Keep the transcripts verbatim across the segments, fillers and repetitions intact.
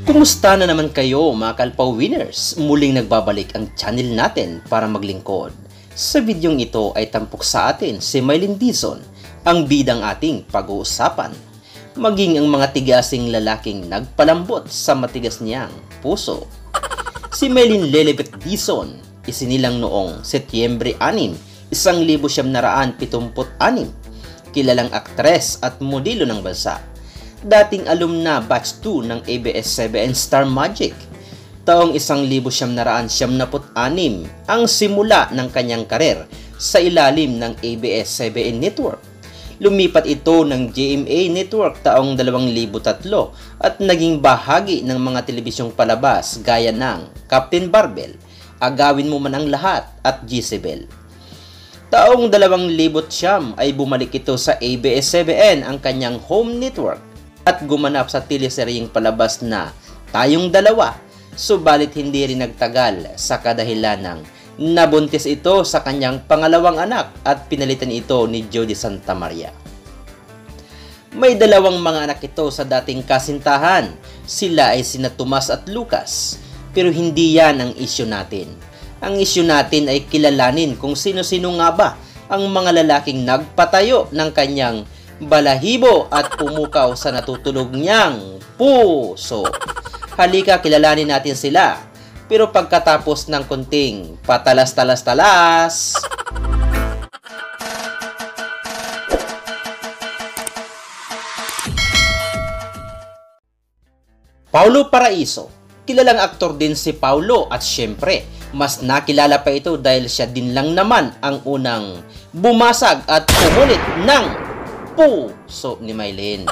Kumusta na naman kayo mga Kalpaw Winners? Muling nagbabalik ang channel natin para maglingkod. Sa videong ito ay tampok sa atin si Mylene Dizon, ang bidang ating pag-uusapan. Maging ang mga tigasing lalaking nagpalambot sa matigas niyang puso. Si Mylene Lelebet Dizon, isinilang noong Setyembre anim, isang libo siyam na raan pitumput anim, kilalang aktres at modelo ng bansa. Dating alumna batch two ng A B S seven Star Magic. Taong isang libo siyam na raan siyam naput anim ang simula ng kanyang karer sa ilalim ng A B S seven Network. Lumipat ito ng G M A Network taong dalawang libo tatlo at naging bahagi ng mga telebisyong palabas gaya ng Captain Barbell, Agawin Mo Man Ang Lahat at Jezebel. Taong dalawang libo siyam ay bumalik ito sa A B S seven, ang kanyang home network, at gumanap sa teleseryeng palabas na Tayong Dalawa, subalit hindi rin nagtagal sa kadahilan ng nabuntis ito sa kanyang pangalawang anak at pinalitan ito ni Jody Santa Maria. May dalawang mga anak ito sa dating kasintahan, sila ay sina Tomas at Lucas, pero hindi yan ang isyu natin. Ang isyu natin ay kilalanin kung sino-sino nga ba ang mga lalaking nagpatayo ng kanyang balahibo at pumukaw sa natutulog niyang puso. Halika, kilalanin natin sila. Pero pagkatapos ng kunting patalas-talas-talas, Paulo Paraiso. Kilalang aktor din si Paulo at syempre, mas nakilala pa ito dahil siya din lang naman ang unang bumasag at pumulit ng puso ni Mylene.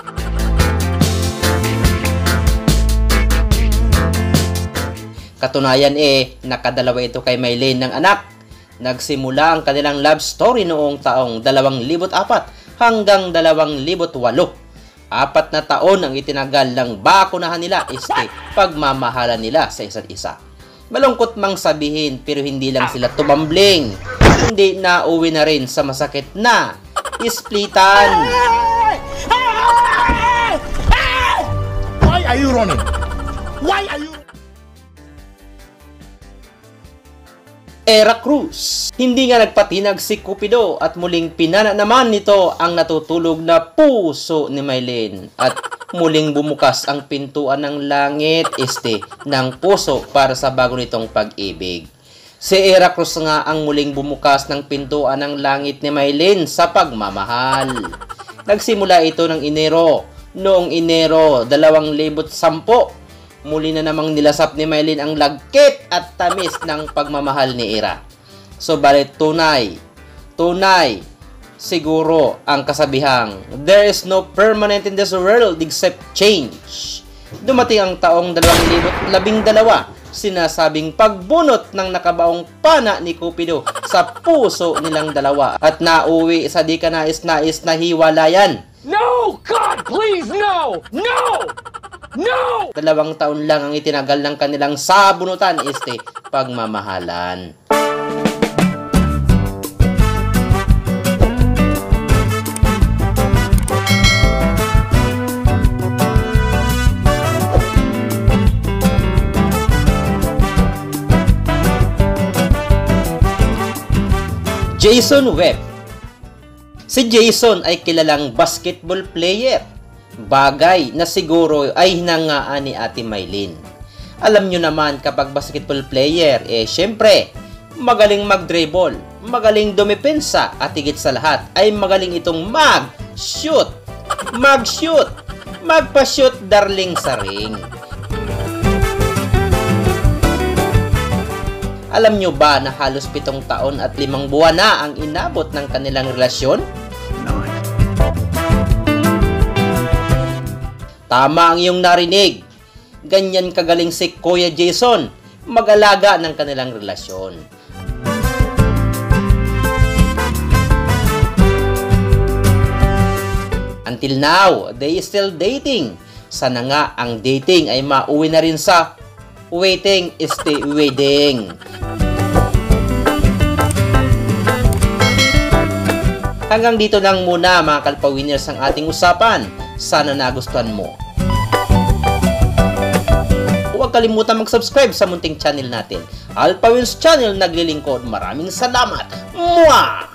Katunayan eh, nakadalawa ito kay Mylene ng anak. Nagsimula ang kanilang love story noong taong dalawang libot apat hanggang dalawang libot walo. Apat na taon ang itinagal ng bakunahan nila, este pagmamahalan nila sa isa't isa. Malungkot mang sabihin pero hindi lang sila tumambling. Hindi na uwi na rin sa masakit na isplitan. Why are you running? Why are you Era Cruz. Hindi nga nagpatinag si Cupido at muling pinana naman nito ang natutulog na puso ni Mylene at muling bumukas ang pintuan ng langit este ng puso para sa bago nitong pag-ibig. Si Era Cruz nga ang muling bumukas ng pintuan ng langit ni Mylene sa pagmamahal. Nagsimula ito ng Enero. Noong Enero dalawang libo sampu, muli na namang nilasap ni Mylene ang lagkit at tamis ng pagmamahal ni Era. Subalit tunay, tunay, siguro ang kasabihang, there is no permanent in this world except change. Dumating ang taong dalawang libo labing dalawa, sinasabing pagbunot ng nakabaong pana ni Cupido sa puso nilang dalawa at nauwi sa di ka nais-nais na hiwalayan. No! God, please, no! No! No! Dalawang taon lang ang itinagal ng kanilang sabunutan, este pagmamahalan. Jason Webb. Si Jason ay kilalang basketball player. Bagay na siguro ay hinangaan ni Ate Mylene. Alam nyo naman kapag basketball player, eh syempre, magaling mag-dribble, magaling dumepensa at higit sa lahat ay magaling itong mag-shoot. Mag-shoot. Magpa-shoot darling sa ring. Alam nyo ba na halos pitong taon at limang buwan na ang inabot ng kanilang relasyon? Tama ang iyong narinig. Ganyan kagaling si Kuya Jason mag-alaga ng kanilang relasyon. Until now, they still dating. Sana nga ang dating ay mauwi na rin sa waiting is the wedding. Hanggang dito lang muna mga Kalpaw Winners ang ating usapan. Sana nagustuhan mo. huwag kalimutan mag-subscribe sa munting channel natin. Alpha Wins Channel naglilingkod. Maraming salamat. Mwah!